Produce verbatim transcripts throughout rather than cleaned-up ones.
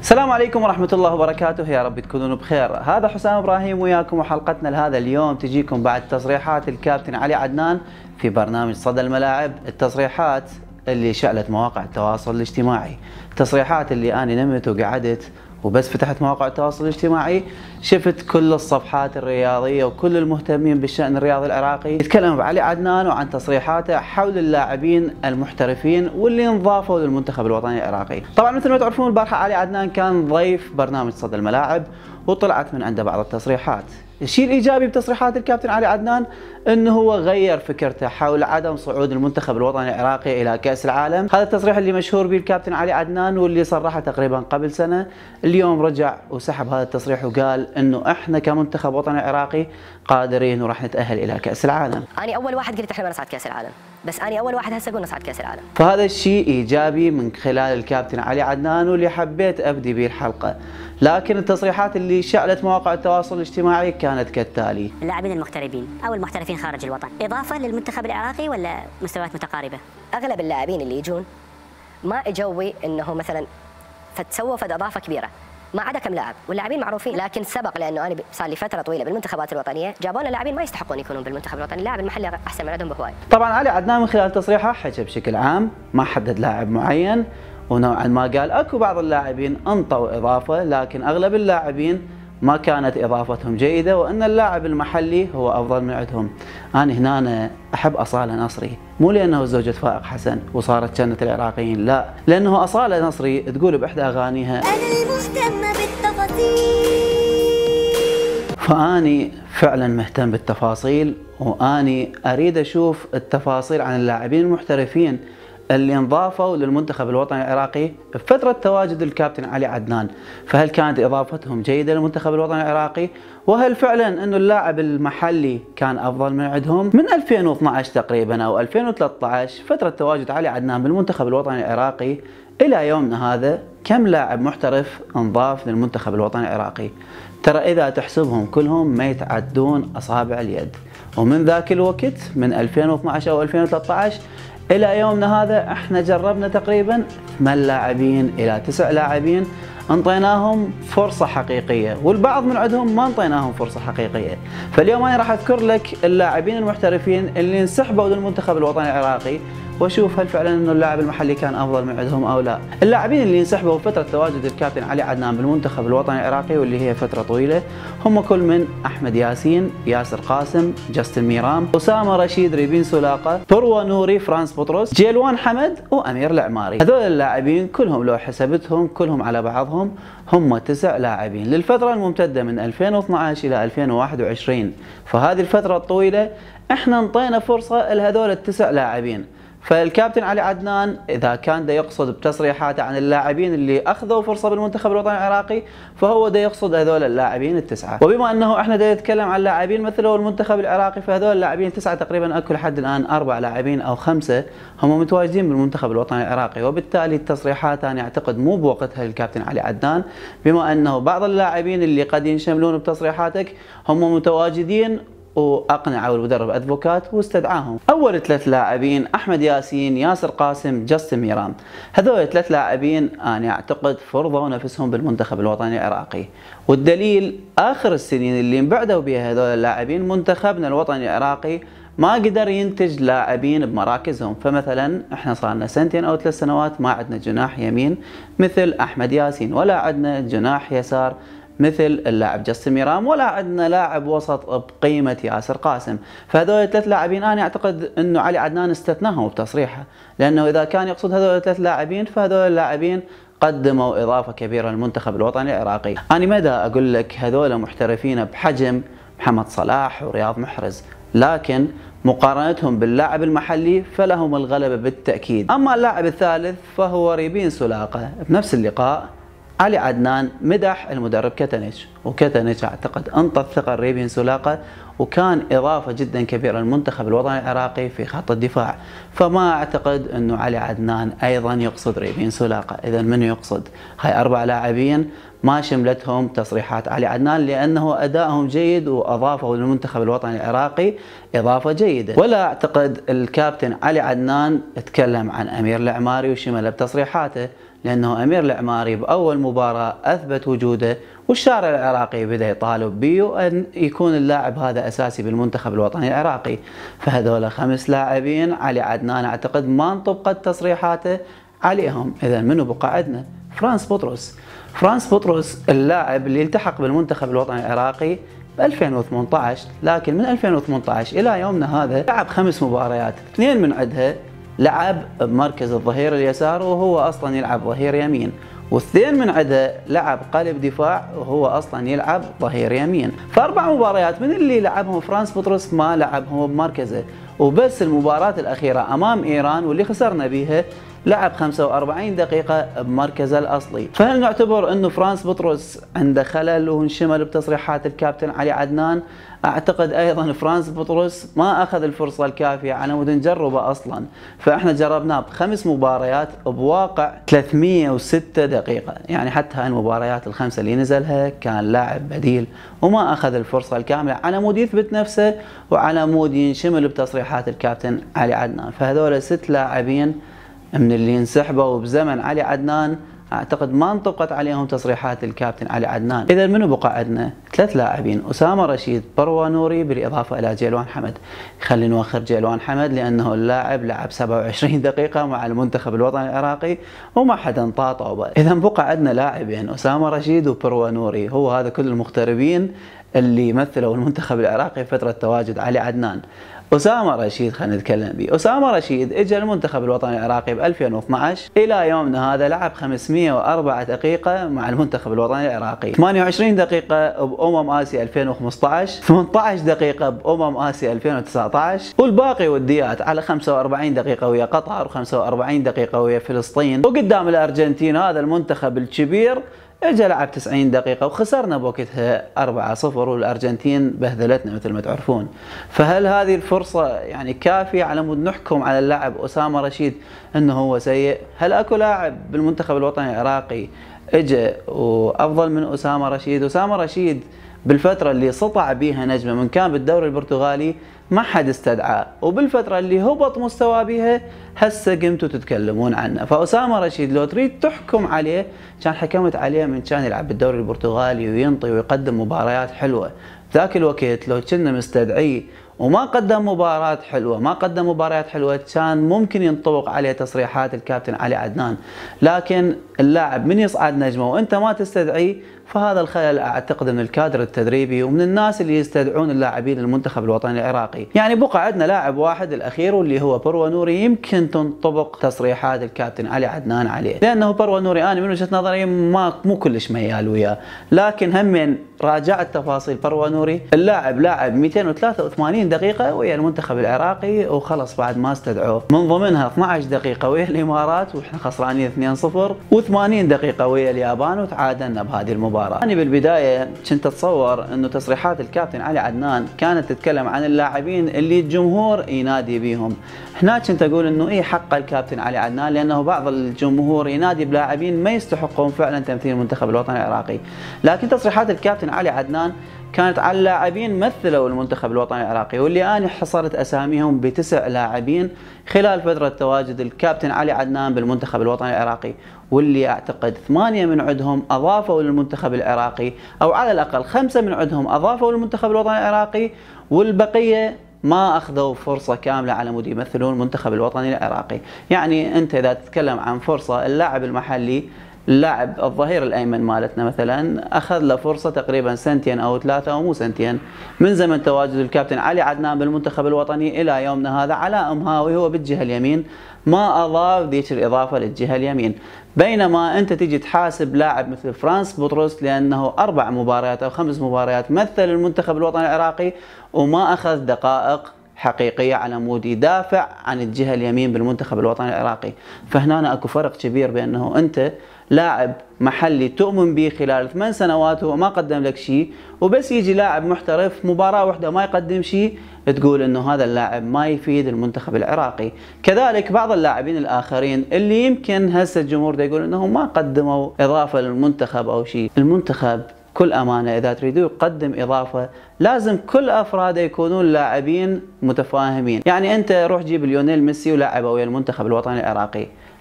السلام عليكم ورحمة الله وبركاته، يا رب تكونون بخير. هذا حسام ابراهيم وياكم، وحلقتنا لهذا اليوم تجيكم بعد تصريحات الكابتن علي عدنان في برنامج صدى الملاعب. التصريحات اللي شعلت مواقع التواصل الاجتماعي، التصريحات اللي أنا نمت وقعدت وبس فتحت مواقع التواصل الاجتماعي شفت كل الصفحات الرياضية وكل المهتمين بالشأن الرياضي العراقي يتكلم بعلي عدنان وعن تصريحاته حول اللاعبين المحترفين واللي انضافوا للمنتخب الوطني العراقي. طبعا مثل ما تعرفون البارحة علي عدنان كان ضيف برنامج صدى الملاعب وطلعت من عنده بعض التصريحات. الشيء الايجابي بتصريحات الكابتن علي عدنان انه هو غير فكرته حول عدم صعود المنتخب الوطني العراقي الى كأس العالم. هذا التصريح اللي مشهور به الكابتن علي عدنان واللي صرحه تقريبا قبل سنة، اليوم رجع وسحب هذا التصريح وقال انه احنا كمنتخب وطني عراقي قادرين وراح نتأهل الى كأس العالم. انا اول واحد قلت احنا ما نصعد كأس العالم، بس انا اول واحد هسه اقول نصعد كأس العالم. فهذا الشيء ايجابي من خلال الكابتن علي عدنان واللي حبيت ابدي به الحلقة. لكن التصريحات اللي شعلت مواقع التواصل الاجتماعي كانت كالتالي: اللاعبين المغتربين او المحترفين خارج الوطن اضافه للمنتخب العراقي ولا مستويات متقاربه؟ اغلب اللاعبين اللي يجون ما اجوي انه مثلا فتسووا فد اضافه كبيره، ما عدا كم لاعب واللاعبين معروفين، لكن سبق لانه انا صار لي فتره طويله بالمنتخبات الوطنيه جابوا لنا لاعبين ما يستحقون يكونون بالمنتخب الوطني، اللاعب المحلي احسن من عندهم بهوايه. طبعا علي عدنان من خلال تصريحه حكى بشكل عام، ما حدد لاعب معين، ونوعا ما قال اكو بعض اللاعبين انطوا اضافه لكن اغلب اللاعبين ما كانت اضافتهم جيده وان اللاعب المحلي هو افضل من عندهم. انا هنا أنا احب اصاله نصري، مو لانه زوجة فائق حسن وصارت جنة العراقيين، لا، لانه اصاله نصري تقول باحدى اغانيها انا المهتمه بالتفاصيل. فاني فعلا مهتم بالتفاصيل، واني اريد اشوف التفاصيل عن اللاعبين المحترفين اللي انضافوا للمنتخب الوطني العراقي بفترة تواجد الكابتن علي عدنان. فهل كانت اضافتهم جيدة للمنتخب الوطني العراقي؟ وهل فعلا انه اللاعب المحلي كان افضل من عندهم؟ من ألفين واثنعش تقريبا او ألفين وثلاثة عشر فترة تواجد علي عدنان بالمنتخب الوطني العراقي الى يومنا هذا كم لاعب محترف انضاف للمنتخب الوطني العراقي؟ ترى اذا تحسبهم كلهم ما يتعدون اصابع اليد. ومن ذاك الوقت من ألفين واثنعش او ألفين وثلاثة عشر الى يومنا هذا احنا جربنا تقريبا ثمان لاعبين الى تسع لاعبين انطيناهم فرصه حقيقيه، والبعض من عندهم ما انطيناهم فرصه حقيقيه. فاليوم انا راح اذكر لك اللاعبين المحترفين اللي انسحبوا للمنتخب الوطني العراقي واشوف هل فعلا انه اللاعب المحلي كان افضل من عندهم او لا. اللاعبين اللي انسحبوا فتره تواجد الكابتن علي عدنان بالمنتخب الوطني العراقي واللي هي فتره طويله هم كل من احمد ياسين، ياسر قاسم، جاستن ميرام، اسامه رشيد، ريبين سولاقه، بروه نوري، فرانس بطرس، جيلوان حمد، وامير العماري. هذول اللاعبين كلهم لو حسبتهم كلهم على بعضهم هم تسع لاعبين للفتره الممتده من ألفين واثنعش الى ألفين وواحد وعشرين. فهذه الفتره الطويله احنا انطينا فرصه لهذول التسع لاعبين. فالكابتن علي عدنان اذا كان دا يقصد بتصريحاته عن اللاعبين اللي اخذوا فرصه بالمنتخب الوطني العراقي فهو دا يقصد هذول اللاعبين التسعه. وبما انه احنا دا نتكلم عن لاعبين مثلوا المنتخب العراقي فهذول اللاعبين التسعه تقريبا اكو لحد الان اربع لاعبين او خمسه هم متواجدين بالمنتخب الوطني العراقي. وبالتالي التصريحات انا اعتقد مو بوقتها للكابتن علي عدنان، بما انه بعض اللاعبين اللي قد ينشملون بتصريحاتك هم متواجدين واقنعوا المدرب ادفوكات واستدعاهم. اول ثلاث لاعبين احمد ياسين، ياسر قاسم، جاستن ميرام، هذول ثلاث لاعبين انا اعتقد فرضوا نفسهم بالمنتخب الوطني العراقي، والدليل اخر السنين اللي انبعدوا بها هذول اللاعبين منتخبنا الوطني العراقي ما قدر ينتج لاعبين بمراكزهم. فمثلا احنا صار لنا سنتين او ثلاث سنوات ما عندنا جناح يمين مثل احمد ياسين، ولا عندنا جناح يسار مثل اللاعب جاستن ميرام، ولا عندنا لاعب وسط بقيمه ياسر قاسم. فهذول الثلاث لاعبين انا اعتقد انه علي عدنان استثناهم بتصريحه، لانه اذا كان يقصد هذول الثلاث لاعبين فهذول اللاعبين قدموا اضافه كبيره للمنتخب الوطني العراقي. انا مدى اقول لك هذول محترفين بحجم محمد صلاح ورياض محرز، لكن مقارنتهم باللاعب المحلي فلهم الغلبه بالتاكيد. اما اللاعب الثالث فهو ريبين سولاقه. بنفس اللقاء علي عدنان مدح المدرب كتنش، وكتنش اعتقد انطى الثقه ريبين سولاقه وكان اضافه جدا كبيره للمنتخب الوطني العراقي في خط الدفاع. فما اعتقد انه علي عدنان ايضا يقصد ريبين سولاقه. اذا من يقصد؟ هاي اربع لاعبين ما شملتهم تصريحات علي عدنان لانه ادائهم جيد واضافوا للمنتخب الوطني العراقي اضافه جيده. ولا اعتقد الكابتن علي عدنان تكلم عن امير العماري وشمله بتصريحاته، لأنه أمير العماري بأول مباراة أثبت وجوده، والشارع العراقي بدأ يطالب به أن يكون اللاعب هذا أساسي بالمنتخب الوطني العراقي. فهذول خمس لاعبين علي عدنان أعتقد ما انطبقت تصريحاته عليهم. إذا منو بقى عندنا؟ فرانس بطرس. فرانس بطرس اللاعب اللي التحق بالمنتخب الوطني العراقي ب ألفين وثمانية عشر، لكن من ألفين وثمانية عشر إلى يومنا هذا لعب خمس مباريات، اثنين من عندها لعب بمركز الظهير اليسار وهو أصلا يلعب ظهير يمين، واثنين من عندها لعب قلب دفاع وهو أصلا يلعب ظهير يمين. فأربع مباريات من اللي لعبهم فرانس بطرس ما لعبهم بمركزه، وبس المباراة الأخيرة أمام إيران واللي خسرنا بيها لعب خمسة وأربعين دقيقة بمركزه الأصلي. فهل نعتبر أنه فرانس بطرس عنده خلل وانشمل بتصريحات الكابتن علي عدنان؟ أعتقد أيضا فرانس بطرس ما أخذ الفرصة الكافية على مود نجربه أصلا. فإحنا جربناه بخمس مباريات بواقع ثلاثمئة وستة دقيقة، يعني حتى هاي المباريات الخمسة اللي نزلها كان لاعب بديل وما أخذ الفرصة الكاملة على مود يثبت نفسه وعلى مود ينشمل بتصريحات الكابتن علي عدنان. فهذول ست لاعبين من اللي انسحبوا بزمن علي عدنان اعتقد ما انطبقت عليهم تصريحات الكابتن علي عدنان. اذا منو بقى عندنا؟ ثلاث لاعبين، اسامه رشيد، بروى نوري، بالاضافه الى جيلوان حمد. خلينا نوخر جيلوان حمد لانه اللاعب لعب سبعة وعشرين دقيقه مع المنتخب الوطني العراقي وما حدا انطاطه. اذا بقى عندنا لاعبين اسامه رشيد وبروى نوري، هو هذا كل المغتربين اللي مثلوا المنتخب العراقي فتره تواجد علي عدنان. أسامة رشيد خلينا نتكلم به. أسامة رشيد اجى المنتخب الوطني العراقي ب ألفين واثني عشر الى يومنا هذا لعب خمسمئة وأربعة دقيقة مع المنتخب الوطني العراقي، ثمانية وعشرين دقيقة بأمم آسيا ألفين وخمسة عشر، ثمانية عشر دقيقة بأمم آسيا ألفين وتسعة عشر، والباقي وديات على خمسة وأربعين دقيقة ويا قطر وخمسة وأربعين دقيقة ويا فلسطين، وقدام الأرجنتين هذا المنتخب الكبير اجى لعب تسعين دقيقة وخسرنا بوقتها أربعة صفر والأرجنتين بهذلتنا مثل ما تعرفون. فهل هذه الفرصة يعني كافية على مود نحكم على اللاعب أسامة رشيد أنه هو سيء؟ هل أكو لاعب بالمنتخب الوطني العراقي اجى وأفضل من أسامة رشيد؟ أسامة رشيد بالفترة اللي سطع بيها نجمة من كان بالدوري البرتغالي ما حد استدعاه، وبالفترة اللي هبط مستوى بيها هسه قمتوا تتكلمون عنه. فأسامة رشيد لو تريد تحكم عليه كان حكمت عليه من كان يلعب بالدوري البرتغالي وينطي ويقدم مباريات حلوة. ذاك الوقت لو كنا مستدعيه وما قدم مباراة حلوة ما قدم مباريات حلوة كان ممكن ينطبق عليه تصريحات الكابتن علي عدنان. لكن اللاعب من يصعد نجمه وانت ما تستدعيه فهذا الخلل اعتقد من الكادر التدريبي ومن الناس اللي يستدعون اللاعبين المنتخب الوطني العراقي. يعني بقى عندنا لاعب واحد الاخير واللي هو بروى نوري يمكن تنطبق تصريحات الكابتن علي عدنان عليه، لانه بروى نوري انا من وجهة نظري ما مو كلش ميال وياه، لكن همين راجعت تفاصيل بروى نوري اللاعب لاعب مئتين وثلاثة وثمانين دقيقة ويا المنتخب العراقي وخلص بعد ما استدعوه، من ضمنها اثني عشر دقيقة ويا الامارات واحنا خسرانين اثنين صفر وثمانين دقيقة ويا اليابان وتعادلنا بهذه المباراة. أنا بالبداية كنت أتصور أنه تصريحات الكابتن علي عدنان كانت تتكلم عن اللاعبين اللي الجمهور ينادي بيهم. هناك كنت أقول أنه إيه حق الكابتن علي عدنان لأنه بعض الجمهور ينادي بلاعبين ما يستحقون فعلا تمثيل المنتخب الوطني العراقي، لكن تصريحات الكابتن علي عدنان كانت على اللاعبين مثلوا المنتخب الوطني العراقي، واللي أنا حصرت أساميهم بتسع لاعبين خلال فترة تواجد الكابتن علي عدنان بالمنتخب الوطني العراقي، واللي أعتقد ثمانية من عندهم أضافوا للمنتخب العراقي أو على الأقل خمسة من عندهم أضافوا للمنتخب الوطني العراقي، والبقية ما أخذوا فرصة كاملة على مود يمثلون المنتخب الوطني العراقي. يعني أنت إذا تتكلم عن فرصة اللاعب المحلي اللاعب الظهير الايمن مالتنا مثلا اخذ له فرصه تقريبا سنتين او ثلاثه او مو سنتين من زمن تواجد الكابتن علي عدنان بالمنتخب الوطني الى يومنا هذا. علاء مهاوي هو بالجهه اليمين ما اضاف ذيك الاضافه للجهه اليمين، بينما انت تجي تحاسب لاعب مثل فرانس بطرس لانه اربع مباريات او خمس مباريات مثل المنتخب الوطني العراقي وما اخذ دقائق حقيقية على مود يدافع عن الجهة اليمين بالمنتخب الوطني العراقي. فهنا اكو فرق كبير بانه انت لاعب محلي تؤمن به خلال ثمان سنوات وما قدم لك شيء، وبس يجي لاعب محترف مباراة واحدة ما يقدم شيء تقول انه هذا اللاعب ما يفيد المنتخب العراقي. كذلك بعض اللاعبين الاخرين اللي يمكن هسه الجمهور دا يقول انهم ما قدموا اضافة للمنتخب او شيء. المنتخب كل أمانة إذا تريدوا يقدم إضافة لازم كل أفراده يكونون لاعبين متفاهمين. يعني أنت روح جيب ليونيل ميسي ولعبه ويا المنتخب الوطني العراقي،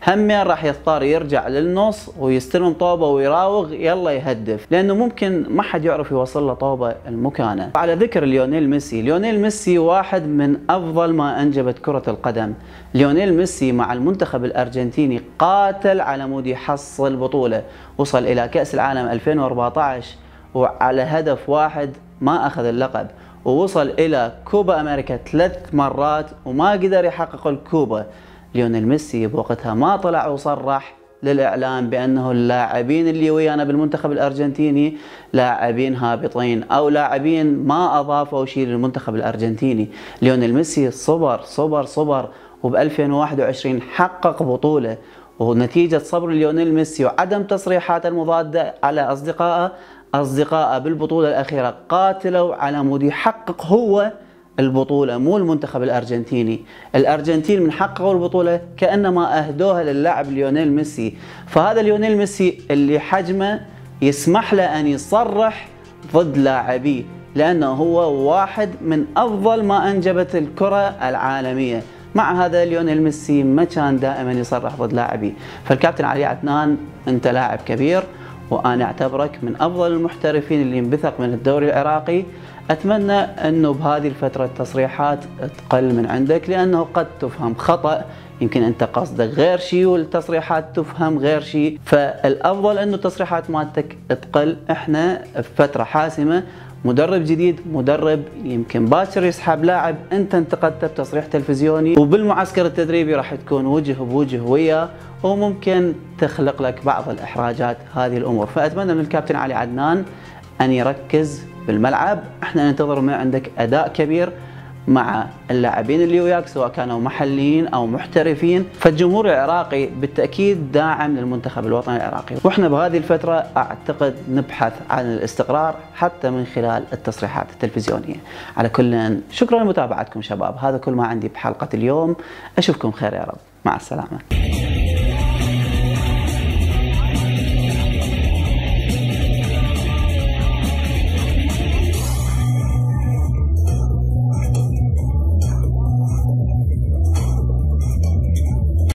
همين راح يضطر يرجع للنص ويستلم طوبه ويراوغ يلا يهدف، لانه ممكن ما حد يعرف يوصل له طوبه المكانه. على ذكر ليونيل ميسي، ليونيل ميسي واحد من افضل ما انجبت كره القدم. ليونيل ميسي مع المنتخب الارجنتيني قاتل على مود يحصل بطوله، وصل الى كاس العالم ألفين وأربعة عشر وعلى هدف واحد ما اخذ اللقب، ووصل الى كوبا امريكا ثلاث مرات وما قدر يحقق الكوبا. ليونيل ميسي بوقتها ما طلع وصرح للاعلام بانه اللاعبين اللي ويانا بالمنتخب الارجنتيني لاعبين هابطين او لاعبين ما اضافوا شيء للمنتخب الارجنتيني. ليونيل ميسي صبر صبر صبر وب ألفين وواحد وعشرين حقق بطوله، ونتيجه صبر ليونيل ميسي وعدم تصريحاته المضاده على اصدقائه، اصدقائه بالبطوله الاخيره قاتلوا على مود يحقق هو البطولة مو المنتخب الأرجنتيني. الأرجنتين من حققوا البطولة كأنما أهدوها للاعب ليونيل ميسي، فهذا ليونيل ميسي اللي حجمه يسمح له أن يصرح ضد لاعبيه، لأنه هو واحد من أفضل ما أنجبت الكرة العالمية. مع هذا ليونيل ميسي ما كان دائما يصرح ضد لاعبيه. فالكابتن علي عدنان أنت لاعب كبير، وأنا أعتبرك من أفضل المحترفين اللي انبثق من الدوري العراقي. أتمنى أنه بهذه الفترة التصريحات تقل من عندك، لأنه قد تفهم خطأ، يمكن أنت قصدك غير شيء والتصريحات تفهم غير شيء، فالأفضل أنه التصريحات مالتك تقل. إحنا بفترة حاسمة، مدرب جديد، مدرب يمكن باكر يسحب لاعب أنت انتقدته بتصريح تلفزيوني، وبالمعسكر التدريبي راح تكون وجه بوجه وياه، وممكن تخلق لك بعض الإحراجات هذه الأمور. فأتمنى من الكابتن علي عدنان أن يركز بالملعب. احنا ننتظر من عندك اداء كبير مع اللاعبين اللي وياك سواء كانوا محليين او محترفين. فالجمهور العراقي بالتاكيد داعم للمنتخب الوطني العراقي، واحنا بهذه الفتره اعتقد نبحث عن الاستقرار حتى من خلال التصريحات التلفزيونيه. على كل شكرا لمتابعتكم شباب، هذا كل ما عندي بحلقه اليوم، اشوفكم خير يا رب، مع السلامه.